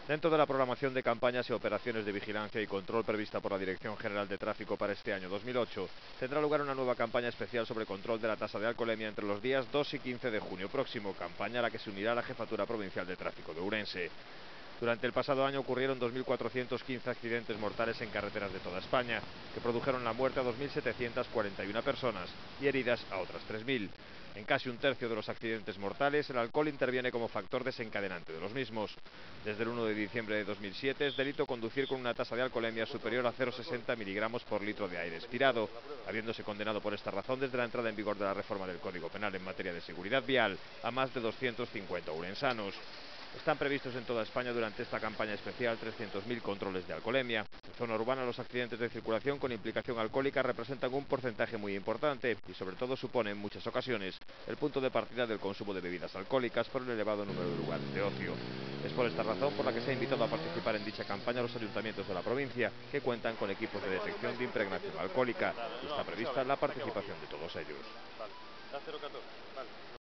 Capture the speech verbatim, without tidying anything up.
Dentro de la programación de campañas y operaciones de vigilancia y control prevista por la Dirección General de Tráfico para este año dos mil ocho, tendrá lugar una nueva campaña especial sobre control de la tasa de alcoholemia entre los días dos y quince de junio próximo, campaña a la que se unirá la Jefatura Provincial de Tráfico de Ourense. Durante el pasado año ocurrieron dos mil cuatrocientos quince accidentes mortales en carreteras de toda España, que produjeron la muerte a dos mil setecientas cuarenta y una personas y heridas a otras tres mil. En casi un tercio de los accidentes mortales, el alcohol interviene como factor desencadenante de los mismos. Desde el uno de diciembre de dos mil siete es delito conducir con una tasa de alcoholemia superior a cero coma sesenta miligramos por litro de aire expirado, habiéndose condenado por esta razón desde la entrada en vigor de la reforma del Código Penal en materia de seguridad vial a más de doscientos cincuenta ourensanos. Están previstos en toda España durante esta campaña especial trescientos mil controles de alcoholemia. En zona urbana los accidentes de circulación con implicación alcohólica representan un porcentaje muy importante y sobre todo suponen en muchas ocasiones el punto de partida del consumo de bebidas alcohólicas por el elevado número de lugares de ocio. Es por esta razón por la que se ha invitado a participar en dicha campaña a los ayuntamientos de la provincia que cuentan con equipos de detección de impregnación alcohólica y está prevista la participación de todos ellos.